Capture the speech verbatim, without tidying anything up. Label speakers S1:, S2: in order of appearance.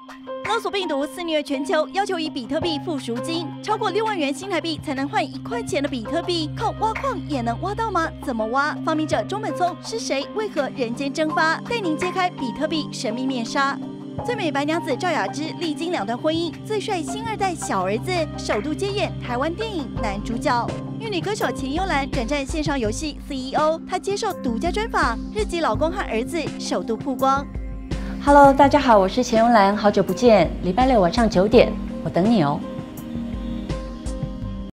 S1: 勒索病毒肆虐全球，要求以比特币付赎金，超过六万元新台币才能换一块钱的比特币，靠挖矿也能挖到吗？怎么挖？发明者中本聪是谁？为何人间蒸发？带您揭开比特币神秘面纱。最美白娘子赵雅芝历经两段婚姻，最帅新二代小儿子首度接演台湾电影男主角。玉女歌手钱幽兰转战线上游戏 C E O， 她接受独家专访，日籍老公和儿子首度曝光。
S2: Hello， 大家好，我是钱幽兰，好久不见。礼拜六晚上九点，我等你哦。